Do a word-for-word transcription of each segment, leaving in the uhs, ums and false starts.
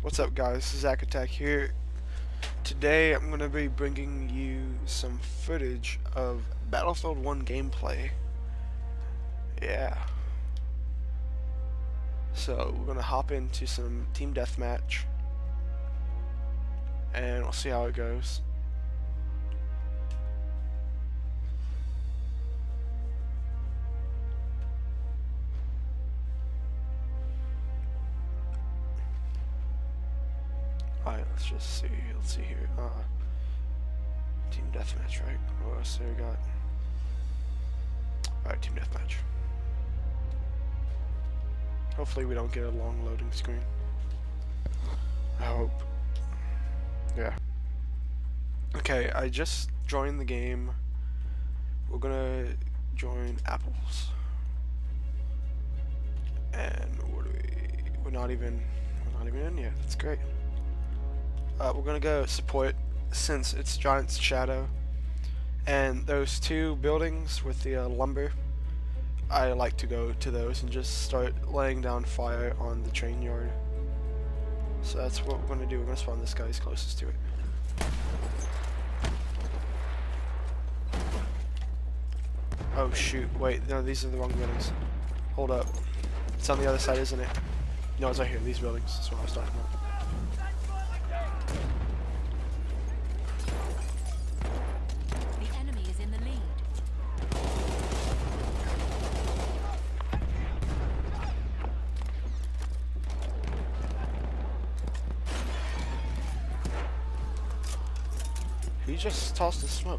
What's up, guys? Zack Attack here. Today I'm going to be bringing you some footage of Battlefield one gameplay. Yeah. So we're going to hop into some team deathmatch and we'll see how it goes. Alright, let's just see. Let's see here. Uh, team deathmatch, right? What else do we got? Alright, team deathmatch. Hopefully we don't get a long loading screen. I hope. Yeah. Okay, I just joined the game. We're gonna join Apples. And what do we we're not even we're not even in yet. That's great. Uh, we're gonna go support since it's Giant's Shadow, and those two buildings with the uh, lumber, I like to go to those and just start laying down fire on the train yard. So that's what we're gonna do. We're gonna spawn this guy's closest to it. Oh shoot, wait, no, these are the wrong buildings. Hold up. It's on the other side, isn't it? No, it's right here, these buildings. That's what I was talking about. He just tossed the smoke.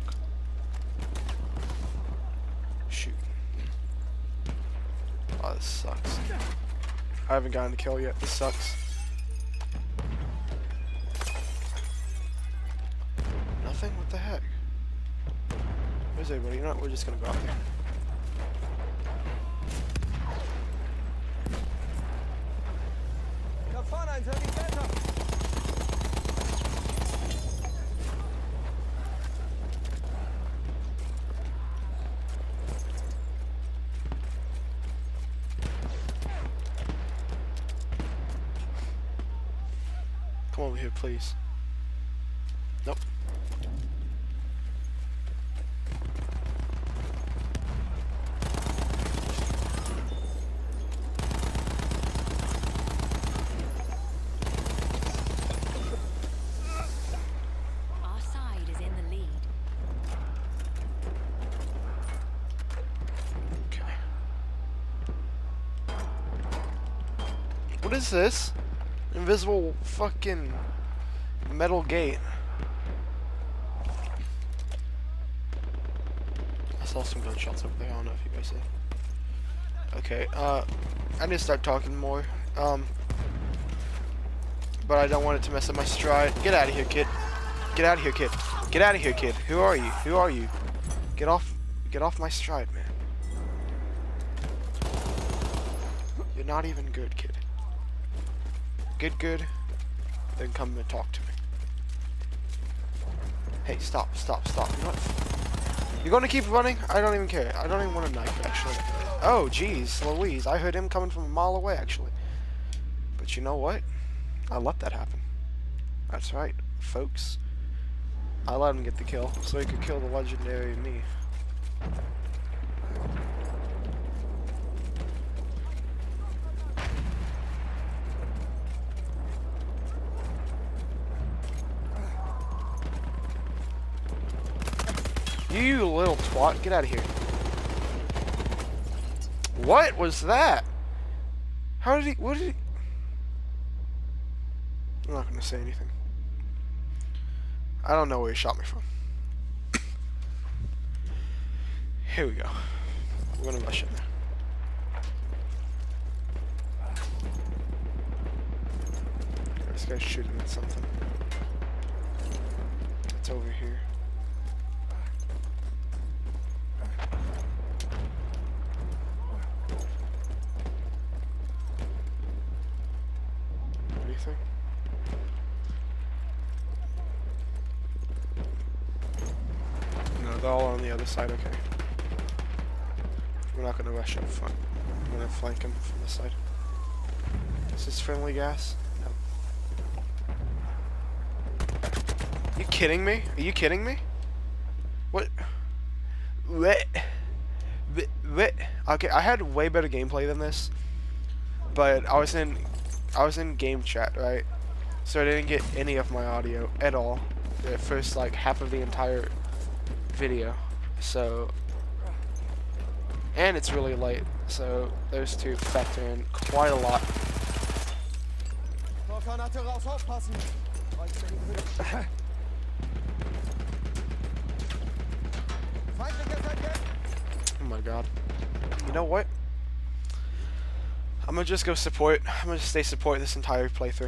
Shoot. Oh, this sucks. I haven't gotten a kill yet. This sucks. Nothing? What the heck? Where's everybody? You know what? We're just gonna go out there. Come over here, please. Nope. Our side is in the lead. Okay. What is this? Invisible fucking metal gate. I saw some gunshots over there. I don't know if you guys see. Okay, uh, I need to start talking more. Um, but I don't want it to mess up my stride. Get out of here, kid. Get out of here, kid. Get out of here, kid. Who are you? Who are you? Get off. Get off my stride, man. You're not even good, kid. Good, good, then come and talk to me. Hey, stop, stop, stop. You know what? You're gonna keep running? I don't even care. I don't even want a knife, actually. Oh, jeez, Louise. I heard him coming from a mile away, actually. But you know what? I let that happen. That's right, folks. I let him get the kill, so he could kill the legendary me. You little twat, get out of here. What was that? How did he, what did he? I'm not gonna say anything. I don't know where he shot me from. Here we go. We're gonna rush in there. This guy's shooting at something. It's over here. Anything? No, they're all on the other side, okay. We're not gonna rush up front. I'm gonna flank him from the side. Is this friendly gas? No. You kidding me? Are you kidding me? What? What? What? What? Okay, I had way better gameplay than this, but I was in, I was in game chat, right? So I didn't get any of my audio at all. The first like half of the entire video. So, and it's really late, so those two factor in quite a lot. Oh my god. You know what? I'm gonna just go support. I'm gonna stay support this entire playthrough.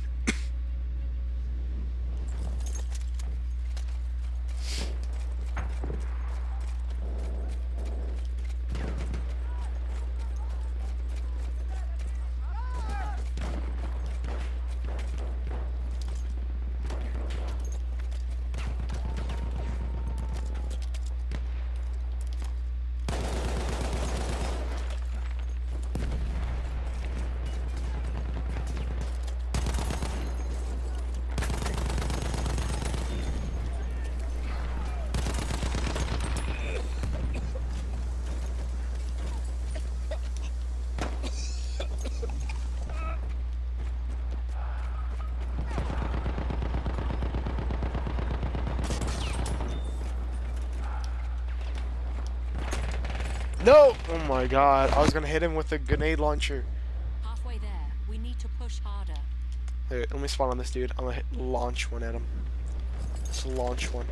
No! Oh my god, I was gonna hit him with a grenade launcher. Halfway there. We need to push harder. Here, let me spawn on this dude. I'm gonna hit launch one at him. Just launch one.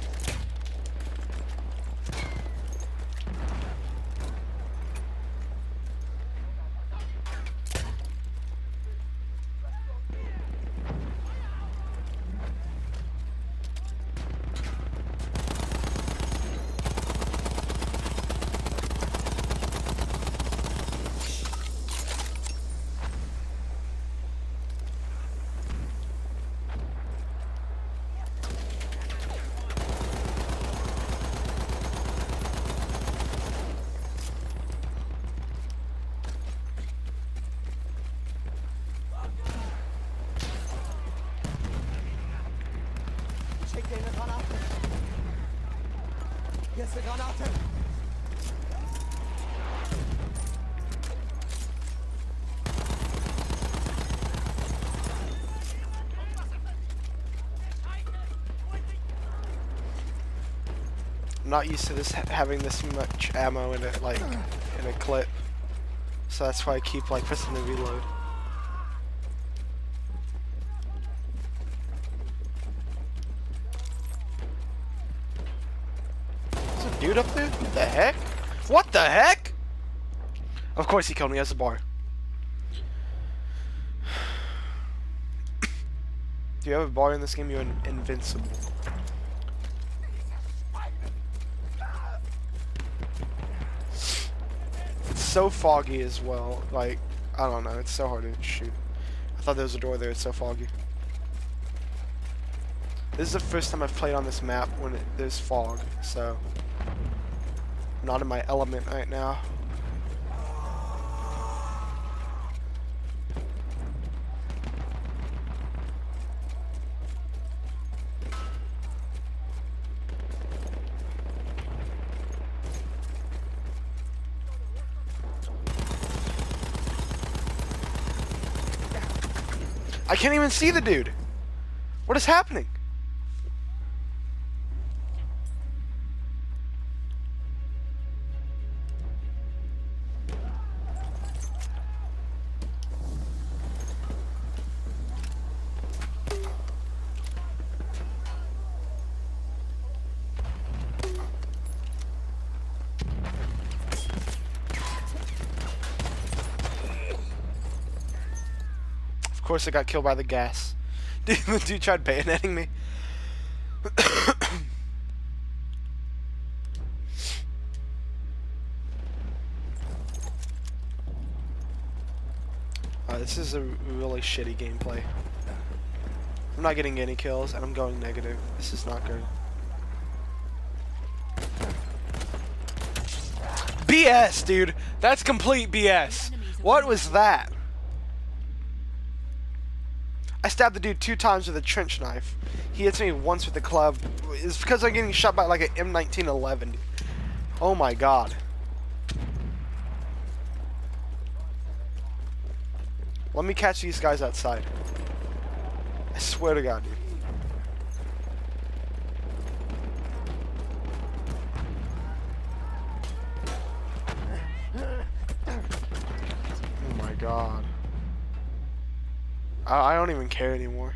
Erste Granate! I'm not used to this ha having this much ammo in it, like in a clip, so that's why I keep like pressing the reload. There's a dude up there? What the heck? What the heck? Of course he killed me as a bar. Do you have a bar in this game? You're in invincible. So foggy as well. Like, I don't know. It's so hard to shoot. I thought there was a door there. It's so foggy. This is the first time I've played on this map when it, there's fog. So, I'm not in my element right now. I can't even see the dude. What is happening? Of course I got killed by the gas. Dude, the dude tried bayoneting me. uh, this is a really shitty gameplay. I'm not getting any kills and I'm going negative. This is not good. B S, dude! That's complete B S! What was that? I stabbed the dude two times with a trench knife. He hits me once with the club. It's because I'm getting shot by like an M nineteen eleven. Oh my god. Let me catch these guys outside. I swear to God, dude. Oh my god. I, I don't even care anymore.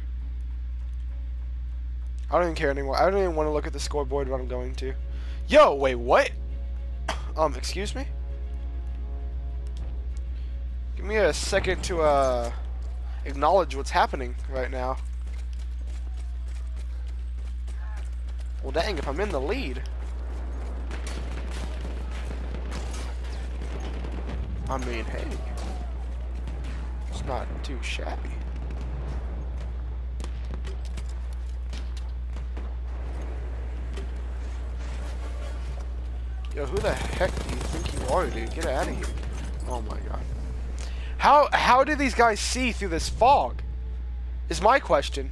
I don't even care anymore. I don't even want to look at the scoreboard when I'm going to. Yo, wait, what? Um, excuse me? Give me a second to, uh, acknowledge what's happening right now. Well, dang, if I'm in the lead. I mean, hey. It's not too shabby. Yo, who the heck do you think you are, dude? Get out of here. Oh my god. How how do these guys see through this fog? Is my question.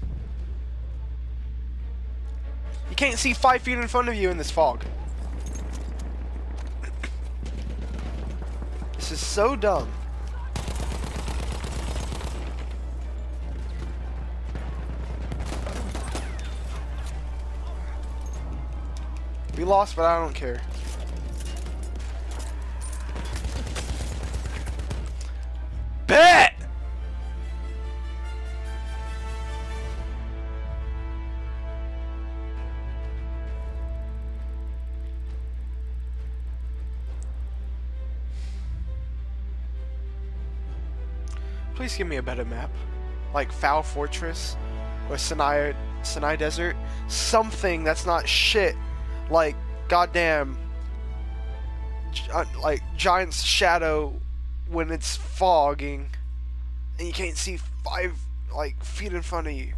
You can't see five feet in front of you in this fog. This is so dumb. We lost, but I don't care. Bet! Please give me a better map. Like Foul Fortress or Sinai, Sinai Desert. Something that's not shit. Like, goddamn, uh, like Giant's Shadow when it's fogging and you can't see five like feet in front of you.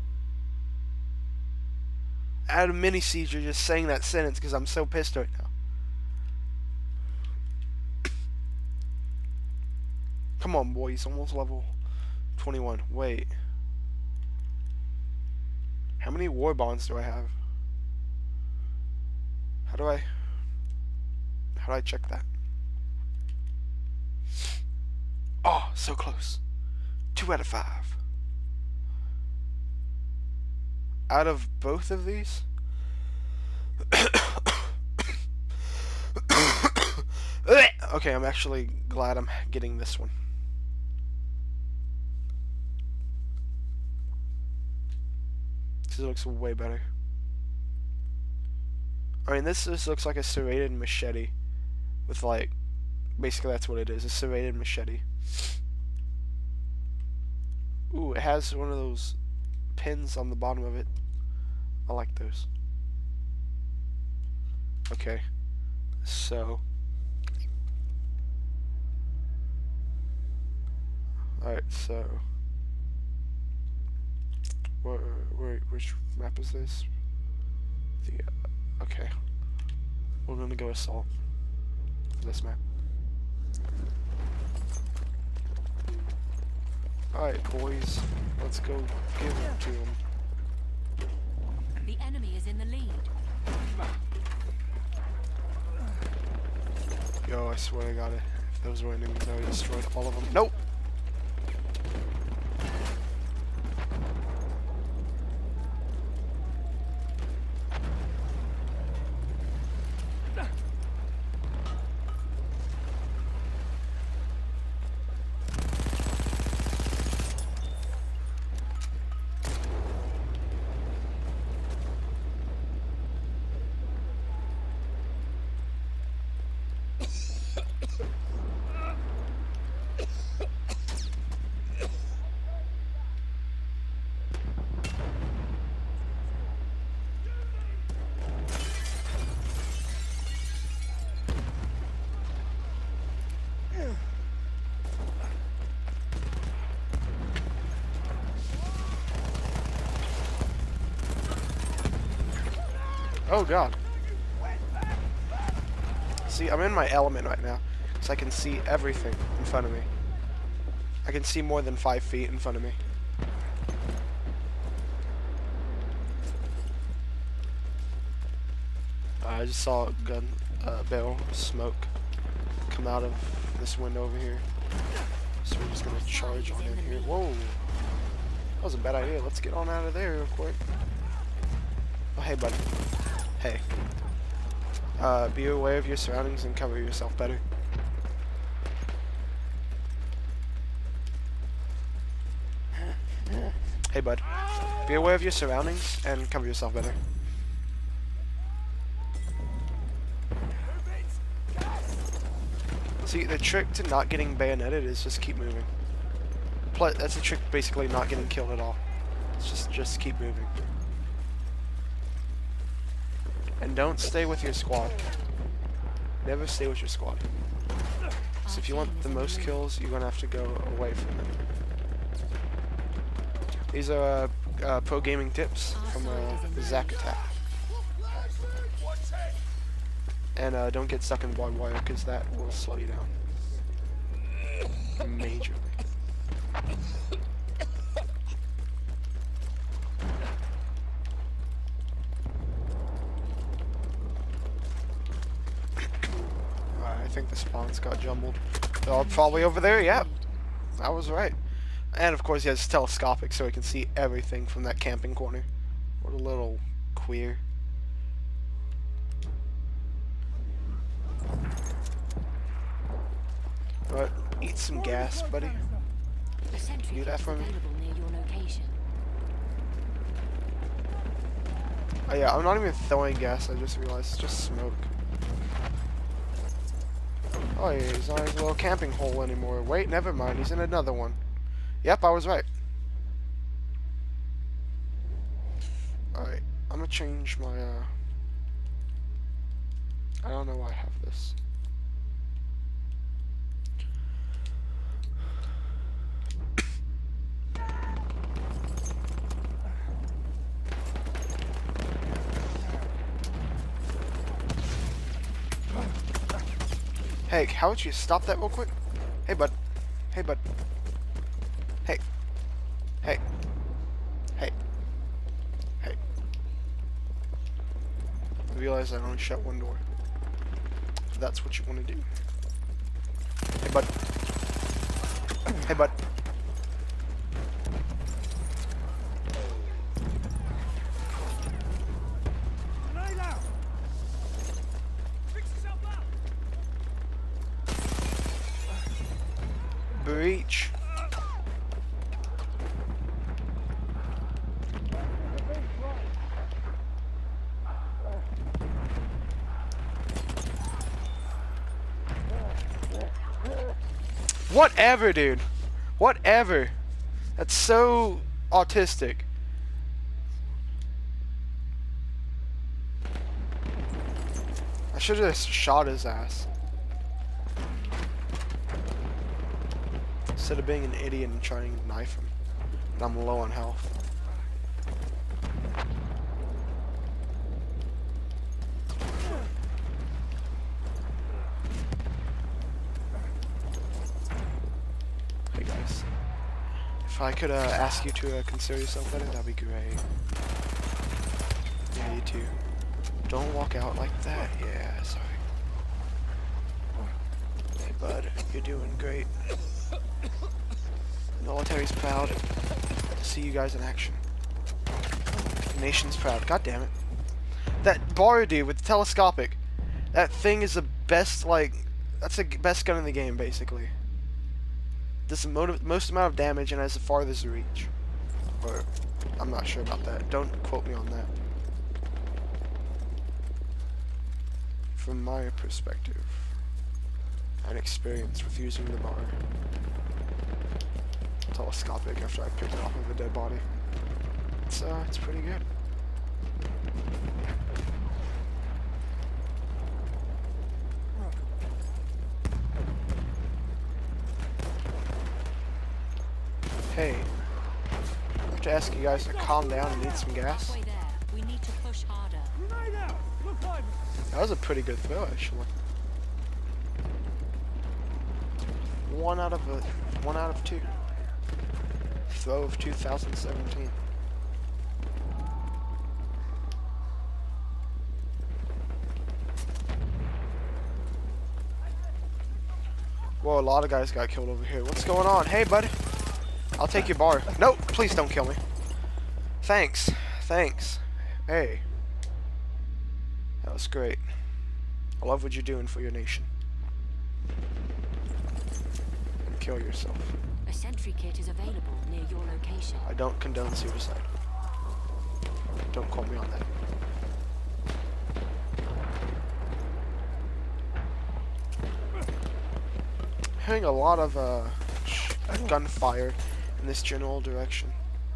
I had a mini seizure just saying that sentence because I'm so pissed right now. Come on, boys, almost level twenty-one. Wait, how many war bonds do I have? How do I how do I check that? Oh, so close. Two out of five. Out of both of these? Okay, I'm actually glad I'm getting this one. This looks way better. I mean, this just looks like a serrated machete with like, basically that's what it is, a serrated machete. Ooh, it has one of those pins on the bottom of it. I like those. Okay, so alright, so where, where, which map is this? The, uh, okay, we're gonna go assault for this map. Alright, boys, let's go give it to them. The enemy is in the lead. Yo, I swear I got it. If those were enemies, I would destroyed all of them. Nope! Oh god. See, I'm in my element right now, so I can see everything in front of me. I can see more than five feet in front of me. I just saw a gun uh, barrel of smoke come out of this window over here. So we're just gonna charge on in here. Whoa! That was a bad idea. Let's get on out of there real quick. Oh, hey, buddy. Hey. Uh, be aware of your surroundings and cover yourself better. Hey, bud. Be aware of your surroundings and cover yourself better. See, the trick to not getting bayoneted is just keep moving. Plus, that's the trick to basically not getting killed at all. It's just, just keep moving. And don't stay with your squad. Never stay with your squad. So if you want the most kills, you're gonna have to go away from them. These are uh, uh, pro gaming tips from uh, Zack Attack. And uh, don't get stuck in barbed wire because that will slow you down majorly. I think the spawns got jumbled. They're all probably over there. Yep, I was right. And of course he has telescopic so he can see everything from that camping corner. What a little queer. What? Eat some gas, buddy. Do that for me. Oh yeah, I'm not even throwing gas, I just realized it's just smoke. Oh yeah, he's not in his little camping hole anymore. Wait, never mind, he's in another one. Yep, I was right. Alright, I'm gonna change my, uh... I don't know why I have this. Hey, how would you stop that real quick? Hey, bud. Hey, bud. Hey. Hey. Hey. Hey. I realize I only shut one door. If that's what you want to do. Hey, bud. Hey, bud. Breach. Whatever, dude. Whatever. That's so autistic. I should have shot his ass. Instead of being an idiot and trying to knife him. And I'm low on health. Hey guys. If I could uh, ask you to uh, consider yourself better, that'd be great. Yeah, you too. Don't walk out like that. Yeah, sorry. Hey bud, you're doing great. The military's proud to see you guys in action. The nation's proud. God damn it. That bar dude with the telescopic. That thing is the best, like, that's the best gun in the game, basically. Does the most amount of damage and has the farthest reach. Or, I'm not sure about that. Don't quote me on that. From my perspective and experience with using the bar. Telescopic after I picked it off of a dead body. It's uh, it's pretty good. Hey, I have to ask you guys to calm down and need some gas. We need to push harder. That was a pretty good throw, actually. One out of a, one out of two. Throw of two thousand seventeen. Whoa, a lot of guys got killed over here. What's going on? Hey, buddy. I'll take your bar. Nope, please don't kill me. Thanks. Thanks. Hey. That was great. I love what you're doing for your nation. And kill yourself. A sentry kit is available near your location. I don't condone suicide. Don't quote me on that. Hearing a lot of uh, gunfire in this general direction.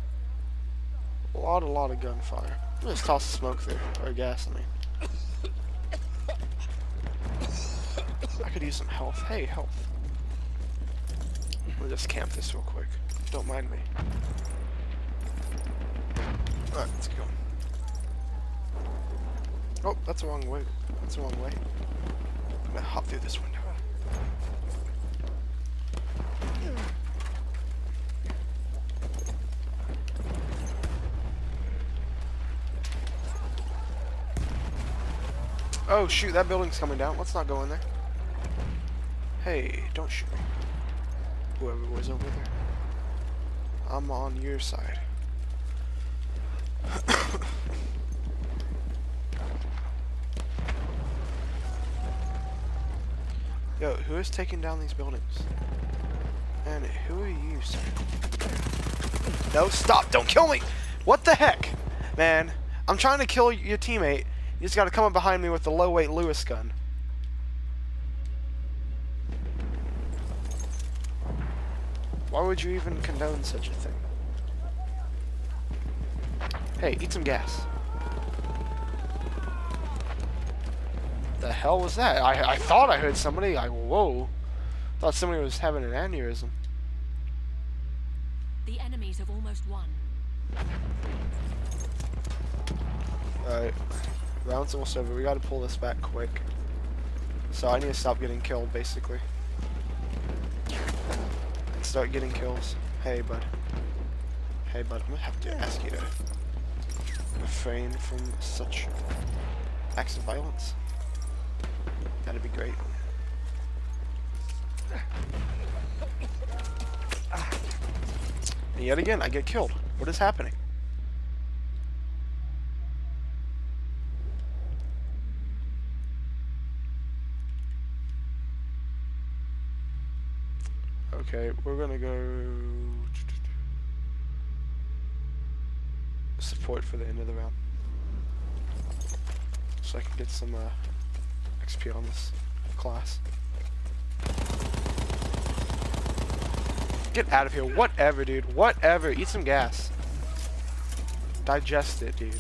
A lot, a lot of gunfire. I'm just toss the smoke there, or gas, I mean. I could use some health. Hey, health. We'll just camp this real quick. Don't mind me. Alright, let's go. Oh, that's the wrong way. That's the wrong way. I'm gonna hop through this window. Oh shoot, that building's coming down. Let's not go in there. Hey, don't shoot me. Whoever was over there. I'm on your side. Yo, who is taking down these buildings? And who are you, sir? No, stop! Don't kill me! What the heck? Man, I'm trying to kill your teammate. You just gotta come up behind me with the low-weight Lewis gun. Why would you even condone such a thing? Hey, eat some gas. The hell was that? I, I thought I heard somebody. I whoa. Thought somebody was having an aneurysm. The enemies have almost won. Alright. Round's almost over. We gotta pull this back quick. So I need to stop getting killed, basically. And start getting kills. Hey, bud. Hey, bud. I'm gonna have to ask you to refrain from such acts of violence. That'd be great. And yet again, I get killed. What is happening? Okay, we're gonna go support for the end of the round, so I can get some uh, X P on this class. Get out of here! Whatever, dude. Whatever. Eat some gas. Digest it, dude.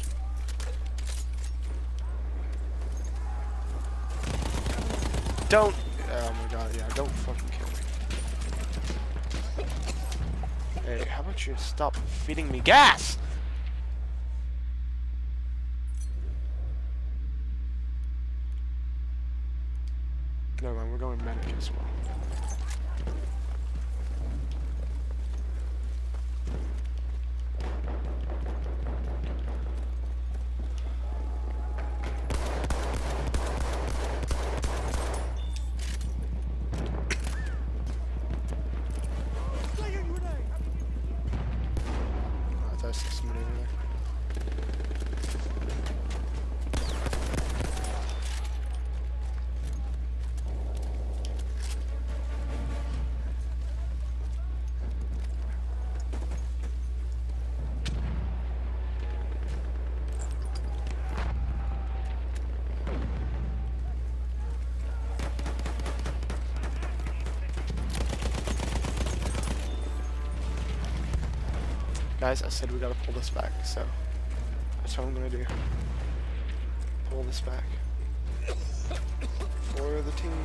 Don't. Oh my god! Yeah, don't fucking kill me. Hey, how about you stop feeding me gas? Never mind, we're going medic as well. Somebody over there. Guys, I said we gotta pull this back, so that's what I'm gonna do. Pull this back. For the team.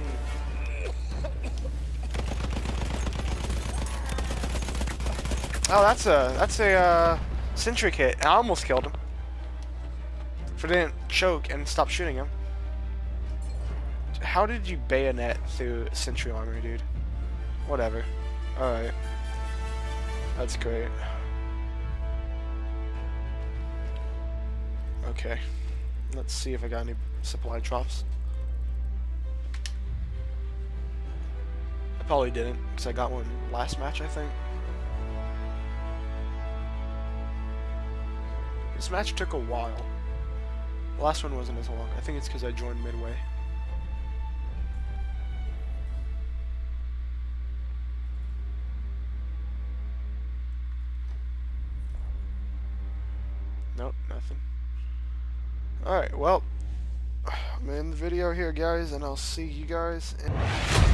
Oh, that's a that's a uh, sentry kit. I almost killed him. If I didn't choke and stop shooting him. How did you bayonet through sentry armor, dude? Whatever. Alright. That's great. Okay, let's see if I got any supply drops. I probably didn't, because I got one last match, I think. This match took a while. The last one wasn't as long. I think it's because I joined midway. Nope, nothing. Alright, well, I'm in the video here, guys, and I'll see you guys in